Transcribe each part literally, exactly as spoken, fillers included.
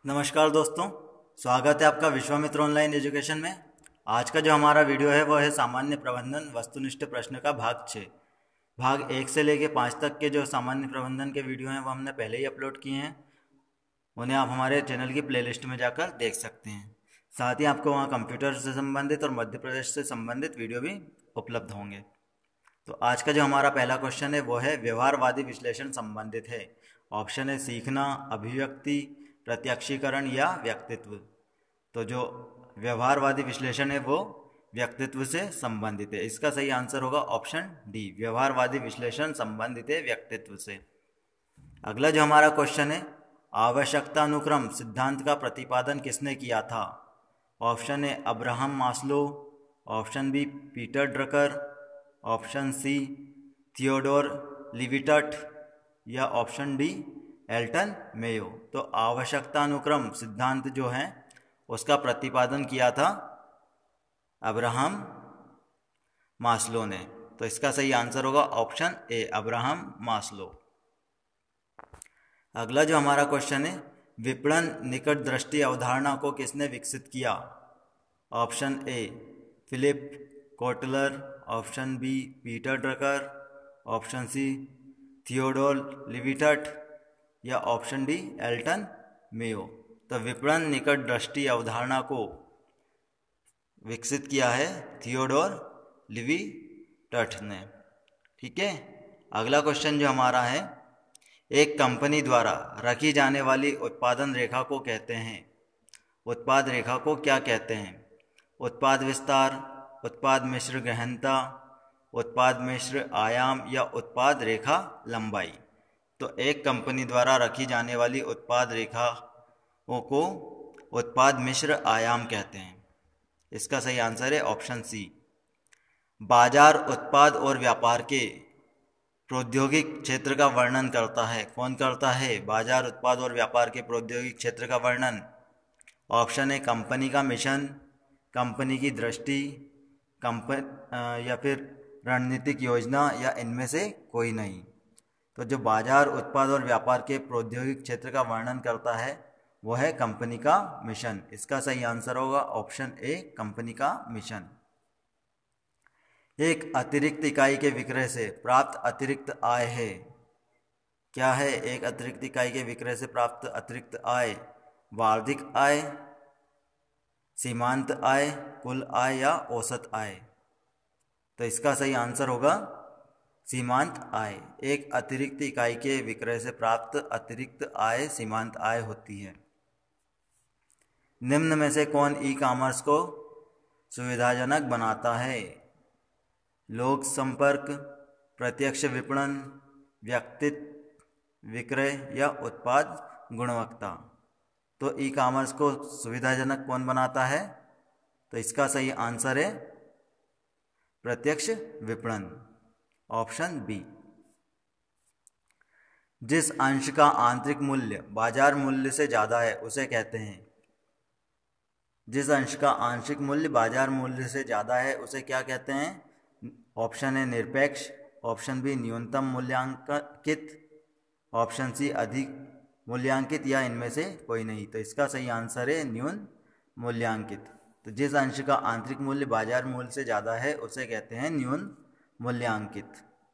नमस्कार दोस्तों, स्वागत है आपका विश्वामित्र ऑनलाइन एजुकेशन में। आज का जो हमारा वीडियो है वो है सामान्य प्रबंधन वस्तुनिष्ठ प्रश्न का भाग छः। भाग एक से लेके पाँच तक के जो सामान्य प्रबंधन के वीडियो हैं वो हमने पहले ही अपलोड किए हैं। उन्हें आप हमारे चैनल की प्लेलिस्ट में जाकर देख सकते हैं। साथ ही आपको वहाँ कंप्यूटर से संबंधित और मध्य प्रदेश से संबंधित वीडियो भी उपलब्ध होंगे। तो आज का जो हमारा पहला क्वेश्चन है वो है व्यवहारवादी विश्लेषण संबंधित है। ऑप्शन है सीखना, अभिव्यक्ति, प्रत्यक्षीकरण या व्यक्तित्व। तो जो व्यवहारवादी विश्लेषण है वो व्यक्तित्व से संबंधित है। इसका सही आंसर होगा ऑप्शन डी, व्यवहारवादी विश्लेषण संबंधित है व्यक्तित्व से। अगला जो हमारा क्वेश्चन है, आवश्यकतानुक्रम सिद्धांत का प्रतिपादन किसने किया था? Option A Abraham Maslow, option B Peter Drucker, option C Theodore Levitt या ऑप्शन डी एल्टन मेयो। तो आवश्यकतानुक्रम सिद्धांत जो है उसका प्रतिपादन किया था अब्राहम मास्लो ने। तो इसका सही आंसर होगा ऑप्शन ए, अब्राहम मास्लो। अगला जो हमारा क्वेश्चन है, विपणन निकट दृष्टि अवधारणा को किसने विकसित किया? Option A Philip Kotler, option B Peter Drucker, option C Theodore Levitt या ऑप्शन डी एल्टन मेयो। तो विपणन निकट दृष्टि अवधारणा को विकसित किया है थियोडोर लिविटट ने। ठीक है। अगला क्वेश्चन जो हमारा है, एक कंपनी द्वारा रखी जाने वाली उत्पादन रेखा को कहते हैं, उत्पाद रेखा को क्या कहते हैं? उत्पाद विस्तार, उत्पाद मिश्र गहनता, उत्पाद मिश्र आयाम या उत्पाद रेखा लंबाई। तो एक कंपनी द्वारा रखी जाने वाली उत्पाद रेखाओं को उत्पाद मिश्र आयाम कहते हैं। इसका सही आंसर है ऑप्शन सी। बाजार उत्पाद और व्यापार के प्रौद्योगिक क्षेत्र का वर्णन करता है। कौन करता है बाजार उत्पाद और व्यापार के प्रौद्योगिक क्षेत्र का वर्णन? ऑप्शन है कंपनी का मिशन, कंपनी की दृष्टि, कंपनी या फिर रणनीतिक योजना या इनमें से कोई नहीं। तो जो बाजार उत्पाद और व्यापार के प्रौद्योगिक क्षेत्र का वर्णन करता है वो है कंपनी का मिशन। इसका सही आंसर होगा ऑप्शन ए, कंपनी का मिशन। एक अतिरिक्त इकाई के विक्रय से प्राप्त अतिरिक्त आय है। क्या है एक अतिरिक्त इकाई के विक्रय से प्राप्त अतिरिक्त आय? वार्षिक आय, सीमांत आय, कुल आय या औसत आय। तो इसका सही आंसर होगा सीमांत आय। एक अतिरिक्त इकाई के विक्रय से प्राप्त अतिरिक्त आय सीमांत आय होती है। निम्न में से कौन ई कॉमर्स को सुविधाजनक बनाता है? लोक संपर्क, प्रत्यक्ष विपणन, व्यक्तित्व विक्रय या उत्पाद गुणवत्ता। तो ई कॉमर्स को सुविधाजनक कौन बनाता है? तो इसका सही आंसर है प्रत्यक्ष विपणन, ऑप्शन बी। जिस अंश का आंतरिक मूल्य बाजार मूल्य से ज़्यादा है उसे कहते हैं, जिस अंश का आंशिक मूल्य बाजार मूल्य से ज़्यादा है उसे क्या कहते हैं? ऑप्शन ए निरपेक्ष, ऑप्शन बी न्यूनतम मूल्यांकित, ऑप्शन सी अधिक मूल्यांकित या इनमें से कोई नहीं। तो इसका सही आंसर है न्यून मूल्यांकित। तो जिस अंश का आंतरिक मूल्य बाजार मूल्य से ज़्यादा है उसे कहते हैं न्यून मूल्यांकित।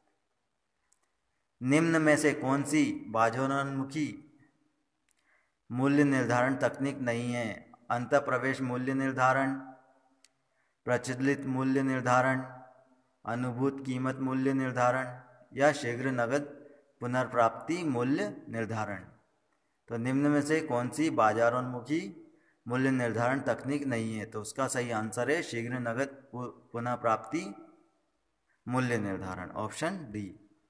निम्न में से कौन सी बाजारोन्मुखी मूल्य निर्धारण तकनीक नहीं है? अंतःप्रवेश मूल्य निर्धारण, प्रचलित मूल्य निर्धारण, अनुभूत कीमत मूल्य निर्धारण या शीघ्र नगद पुनर्प्राप्ति मूल्य निर्धारण। तो निम्न में से कौन सी बाजारोन्मुखी मूल्य निर्धारण तकनीक नहीं है? तो उसका सही आंसर है शीघ्र नगद पुनर्प्राप्ति मूल्य निर्धारण, ऑप्शन डी।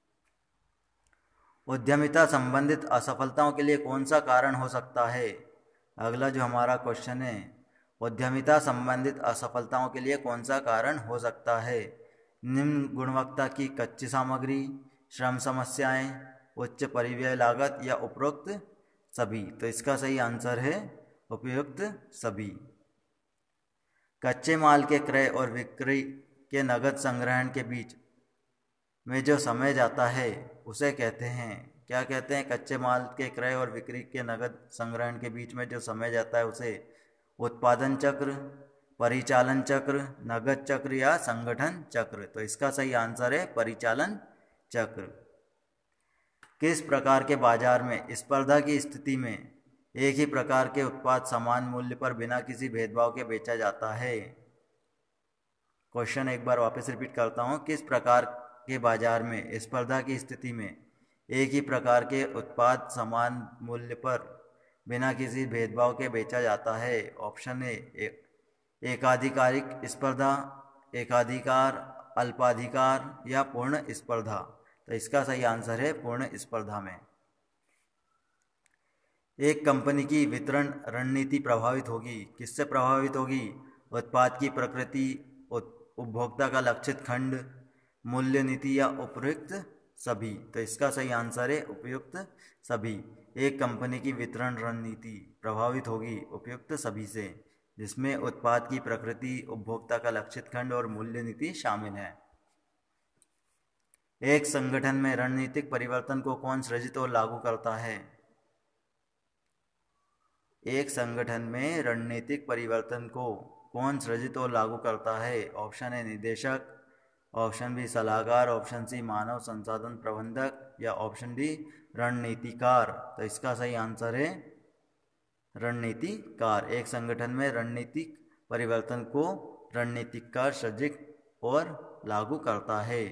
उद्यमिता संबंधित असफलताओं के लिए कौन सा कारण हो सकता है? अगला जो हमारा क्वेश्चन है, उद्यमिता संबंधित असफलताओं के लिए कौन सा कारण हो सकता है? निम्न गुणवत्ता की कच्ची सामग्री, श्रम समस्याएं, उच्च परिव्यय लागत या उपरोक्त सभी। तो इसका सही आंसर है उपयुक्त सभी। कच्चे माल के क्रय और बिक्री के नगद संग्रहण के बीच में जो समय जाता है उसे कहते हैं क्या कहते हैं? कच्चे माल के क्रय और बिक्री के नगद संग्रहण के बीच में जो समय जाता है उसे उत्पादन चक्र, परिचालन चक्र, नगद चक्र या संगठन चक्र। तो इसका सही आंसर है परिचालन चक्र। किस प्रकार के बाजार में स्पर्धा की स्थिति में एक ही प्रकार के उत्पाद समान मूल्य पर बिना किसी भेदभाव के बेचा जाता है? क्वेश्चन एक बार वापस रिपीट करता हूँ। किस प्रकार के बाजार में स्पर्धा की स्थिति में एक ही प्रकार के उत्पाद समान मूल्य पर बिना किसी भेदभाव के बेचा जाता है? ऑप्शन ए एकाधिकारिक स्पर्धा, एकाधिकार, अल्पाधिकार या पूर्ण स्पर्धा। तो इसका सही आंसर है पूर्ण स्पर्धा में। एक कंपनी की वितरण रणनीति प्रभावित होगी, किससे प्रभावित होगी? उत्पाद की प्रकृति, उपभोक्ता का लक्षित खंड, मूल्य नीति या उपयुक्त सभी। तो इसका सही आंसर है उपयुक्त सभी। एक कंपनी की वितरण रणनीति प्रभावित होगी उपयुक्त सभी से, जिसमें उत्पाद की प्रकृति, उपभोक्ता का लक्षित खंड और मूल्य नीति शामिल है। एक संगठन में रणनीतिक परिवर्तन को कौन सृजित और लागू करता है? एक संगठन में रणनीतिक परिवर्तन को कौन सृजित और लागू करता है? ऑप्शन ए निदेशक, ऑप्शन बी सलाहकार, ऑप्शन सी मानव संसाधन प्रबंधक या ऑप्शन डी रणनीतिकार। तो इसका सही आंसर है रणनीतिकार। एक संगठन में रणनीतिक परिवर्तन को रणनीतिकार सृजित और लागू करता है।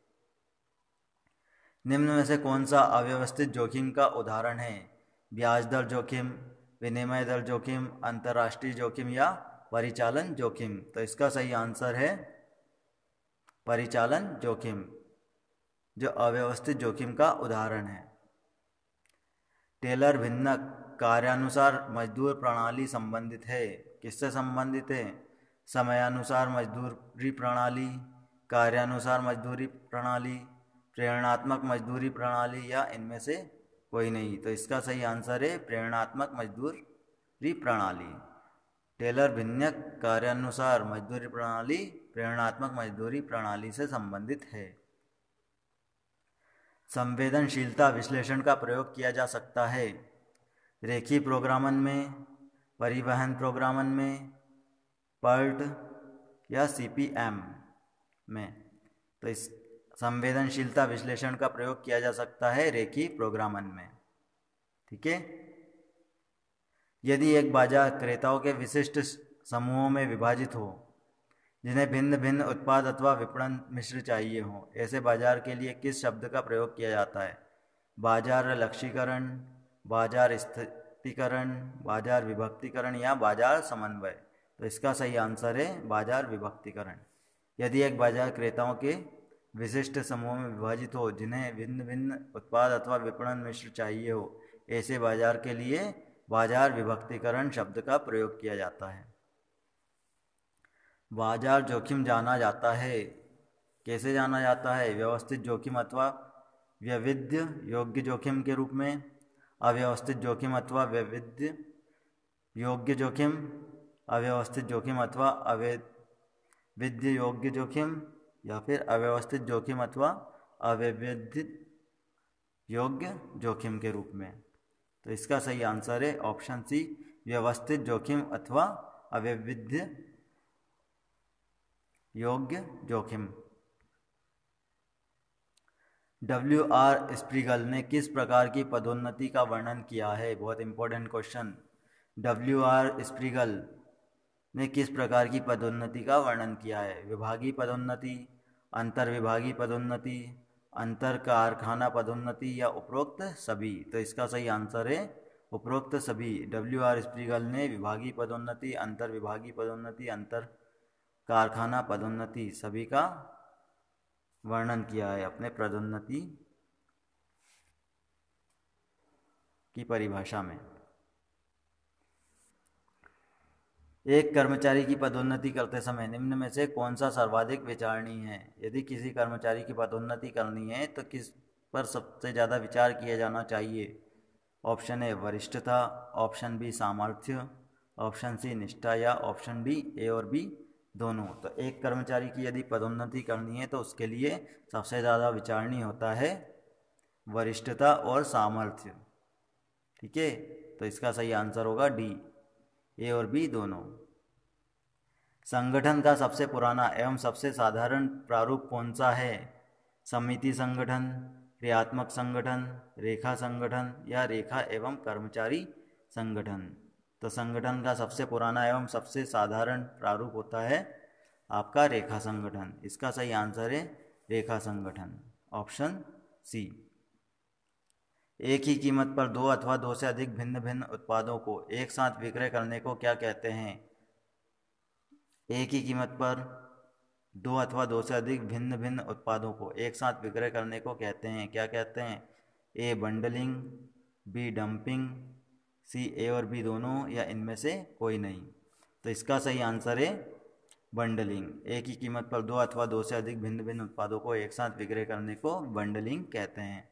निम्न में से कौन सा अव्यवस्थित जोखिम का उदाहरण है? ब्याज दर जोखिम, विनिमय दर जोखिम, अंतर्राष्ट्रीय जोखिम या परिचालन जोखिम। तो इसका सही आंसर है परिचालन जोखिम, जो अव्यवस्थित जोखिम का उदाहरण है। टेलर भिन्नक कार्यानुसार मजदूर प्रणाली संबंधित है, किससे संबंधित है? समयानुसार मजदूरी प्रणाली, कार्यानुसार मजदूरी प्रणाली, प्रेरणात्मक मजदूरी प्रणाली या इनमें से कोई नहीं। तो इसका सही आंसर है प्रेरणात्मक मजदूरी प्रणाली। टेलर भिन्नक कार्यानुसार मजदूरी प्रणाली प्रेरणात्मक मजदूरी प्रणाली से संबंधित है। संवेदनशीलता विश्लेषण का प्रयोग किया जा सकता है रेखीय प्रोग्रामन में, परिवहन प्रोग्रामन में, पर्ट या सीपीएम में। तो इस संवेदनशीलता विश्लेषण का प्रयोग किया जा सकता है रेखीय प्रोग्रामन में। ठीक है। यदि एक बाजार क्रेताओं के विशिष्ट समूहों में विभाजित हो जिन्हें भिन्न भिन्न उत्पाद अथवा विपणन मिश्र चाहिए हो, ऐसे बाजार के लिए किस शब्द का प्रयोग किया जाता है? बाजार लक्ष्यीकरण, बाजार स्थितीकरण, बाजार विभक्तीकरण या बाजार समन्वय। तो इसका सही आंसर है बाजार विभक्तीकरण। यदि एक बाजार क्रेताओं के विशिष्ट समूहों में विभाजित हो जिन्हें भिन्न भिन्न उत्पाद अथवा विपणन मिश्र चाहिए हो, ऐसे बाजार के लिए बाजार विभक्तीकरण शब्द का प्रयोग किया जाता है। बाजार जोखिम जाना जाता है, कैसे जाना जाता है? व्यवस्थित जोखिम अथवा वैविध्य योग्य जोखिम के रूप में, अव्यवस्थित जोखिम अथवा वैविध्य योग्य जोखिम, अव्यवस्थित जोखिम अथवा अवैविध्य योग्य जोखिम, या फिर अव्यवस्थित जोखिम अथवा अवैविध्य योग्य जोखिम के रूप में। तो इसका सही आंसर है ऑप्शन सी, व्यवस्थित जोखिम अथवा अवैविध्य योग्य जोखिम। डब्ल्यू आर स्प्रीगल ने किस प्रकार की पदोन्नति का वर्णन किया है? बहुत important question. W R Spriegel ने किस प्रकार की पदोन्नति का वर्णन किया है? विभागीय पदोन्नति, अंतर विभागीय पदोन्नति, अंतर कारखाना पदोन्नति या उपरोक्त सभी। तो इसका सही आंसर है उपरोक्त सभी। डब्ल्यू आर स्प्रीगल ने विभागीय पदोन्नति, अंतर विभागीय पदोन्नति, अंतर कारखाना पदोन्नति सभी का वर्णन किया है अपने पदोन्नति की परिभाषा में। एक कर्मचारी की पदोन्नति करते समय निम्न में से कौन सा सर्वाधिक विचारणीय है? यदि किसी कर्मचारी की पदोन्नति करनी है तो किस पर सबसे ज़्यादा विचार किया जाना चाहिए? ऑप्शन ए वरिष्ठता, ऑप्शन बी सामर्थ्य, ऑप्शन सी निष्ठा या ऑप्शन डी ए और बी दोनों। तो एक कर्मचारी की यदि पदोन्नति करनी है तो उसके लिए सबसे ज़्यादा विचारणीय होता है वरिष्ठता और सामर्थ्य। ठीक है, तो इसका सही आंसर होगा डी, ए और बी दोनों। संगठन का सबसे पुराना एवं सबसे साधारण प्रारूप कौन सा है? समिति संगठन, क्रियात्मक संगठन, रेखा संगठन या रेखा एवं कर्मचारी संगठन। तो संगठन का सबसे पुराना एवं सबसे साधारण प्रारूप होता है आपका रेखा संगठन। इसका सही आंसर है रेखा संगठन, ऑप्शन सी। एक ही कीमत पर दो अथवा दो से अधिक भिन्न भिन्न उत्पादों को एक साथ विक्रय करने को क्या कहते हैं? एक ही कीमत पर दो अथवा दो से अधिक भिन्न भिन्न उत्पादों को एक साथ विक्रय करने को कहते हैं, क्या कहते हैं? A bundling, B dumping, C A और बी दोनों या इनमें से कोई नहीं। तो इसका सही आंसर है बंडलिंग। एक ही कीमत पर दो अथवा दो से अधिक भिन्न भिन्न उत्पादों को एक साथ विक्रय करने को बंडलिंग कहते हैं।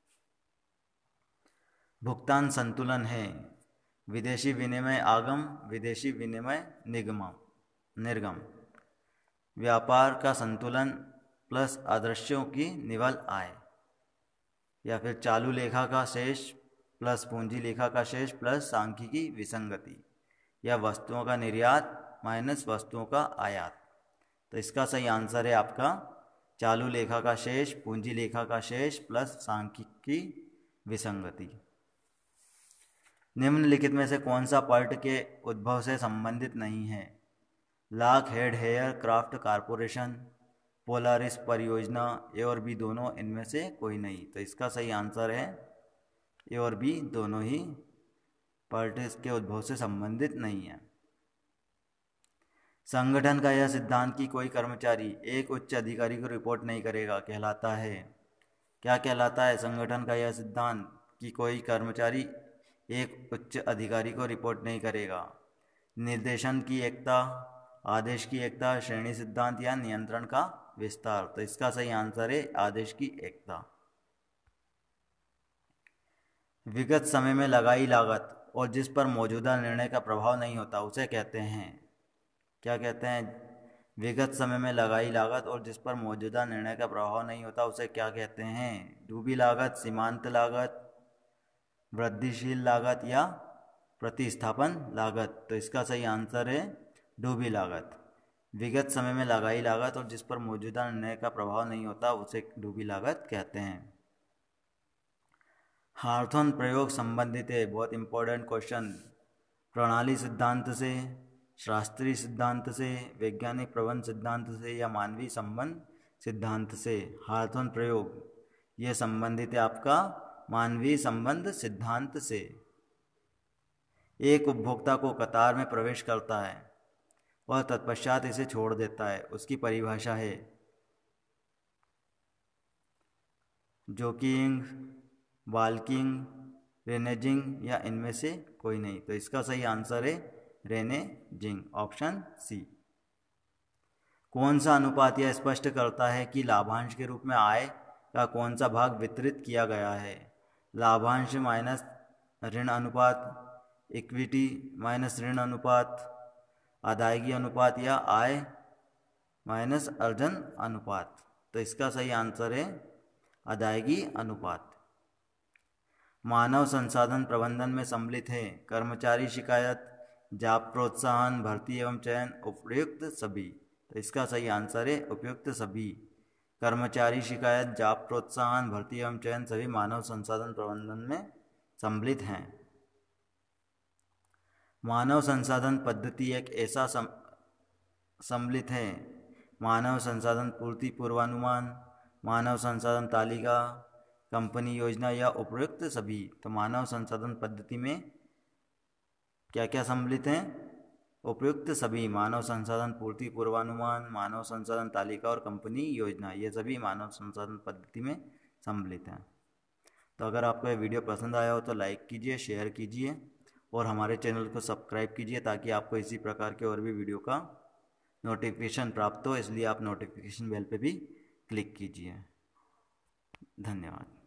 भुगतान संतुलन है विदेशी विनिमय आगम, विदेशी विनिमय निगम निर्गम। व्यापार का संतुलन प्लस आदर्शों की निवल आय, या फिर चालू लेखा का शेष प्लस पूंजी लेखा का शेष प्लस सांख्यिकी विसंगति, या वस्तुओं का निर्यात माइनस वस्तुओं का आयात। तो इसका सही आंसर है आपका चालू लेखा का शेष, पूंजी लेखा का शेष प्लस सांख्यिकी विसंगति। निम्नलिखित में से कौन सा पर्ट के उद्भव से संबंधित नहीं है? Lockheed Aircraft Corporation, Polaris परियोजना, ए और बी दोनों इनमें से कोई नहीं। तो इसका सही आंसर है ए और बी दोनों ही पर्ट के उद्भव से संबंधित नहीं है। संगठन का यह सिद्धांत कि कोई कर्मचारी एक उच्च अधिकारी को रिपोर्ट नहीं करेगा कहलाता है, क्या कहलाता है? संगठन का यह सिद्धांत कि कोई कर्मचारी एक उच्च अधिकारी को रिपोर्ट नहीं करेगा। निर्देशन की एकता, आदेश की एकता, श्रेणी सिद्धांत या नियंत्रण का विस्तार। तो इसका सही आंसर है आदेश की एकता। विगत समय में लगाई लागत और जिस पर मौजूदा निर्णय का प्रभाव नहीं होता उसे कहते हैं, क्या कहते हैं? विगत समय में लगाई लागत और जिस पर मौजूदा निर्णय का प्रभाव नहीं होता उसे क्या कहते हैं? डूबी लागत, सीमांत लागत, वृद्धिशील लागत या प्रतिस्थापन लागत। तो इसका सही आंसर है डूबी लागत। विगत समय में लगाई लागत और जिस पर मौजूदा निर्णय का प्रभाव नहीं होता उसे डूबी लागत कहते हैं। हार्थोन प्रयोग संबंधित है, बहुत इंपॉर्टेंट क्वेश्चन। प्रणाली सिद्धांत से, शास्त्रीय सिद्धांत से, वैज्ञानिक प्रबंध सिद्धांत से या मानवीय संबंध सिद्धांत से। हार्थोन प्रयोग ये संबंधित है आपका मानवीय संबंध सिद्धांत से। एक उपभोक्ता को कतार में प्रवेश करता है और तत्पश्चात इसे छोड़ देता है, उसकी परिभाषा है जोकिंग, वाल्किंग, रेनेजिंग या इनमें से कोई नहीं। तो इसका सही आंसर है रेनेजिंग, ऑप्शन सी। कौन सा अनुपात यह स्पष्ट करता है कि लाभांश के रूप में आय का कौन सा भाग वितरित किया गया है? लाभांश माइनस ऋण अनुपात, इक्विटी माइनस ऋण अनुपात, अदायगी अनुपात या आय माइनस अर्जन अनुपात। तो इसका सही आंसर है अदायगी अनुपात। मानव संसाधन प्रबंधन में सम्मिलित है कर्मचारी शिकायत, जॉब प्रोत्साहन, भर्ती एवं चयन, उपयुक्त सभी। तो इसका सही आंसर है उपयुक्त सभी। कर्मचारी शिकायत, जॉब प्रोत्साहन, भर्ती एवं चयन सभी मानव संसाधन प्रबंधन में सम्मिलित हैं। मानव संसाधन पद्धति एक ऐसा सम, सम्मिलित है मानव संसाधन पूर्ति पूर्वानुमान, मानव संसाधन तालिका, कंपनी योजना या उपयुक्त सभी। तो मानव संसाधन पद्धति में क्या क्या सम्मिलित हैं? उपयुक्त सभी। मानव संसाधन पूर्ति पूर्वानुमान, मानव संसाधन तालिका और कंपनी योजना, ये सभी मानव संसाधन पद्धति में सम्मिलित हैं। तो अगर आपको यह वीडियो पसंद आया हो तो लाइक कीजिए, शेयर कीजिए और हमारे चैनल को सब्सक्राइब कीजिए ताकि आपको इसी प्रकार के और भी वीडियो का नोटिफिकेशन प्राप्त हो। इसलिए आप नोटिफिकेशन बेल पे भी क्लिक कीजिए। धन्यवाद।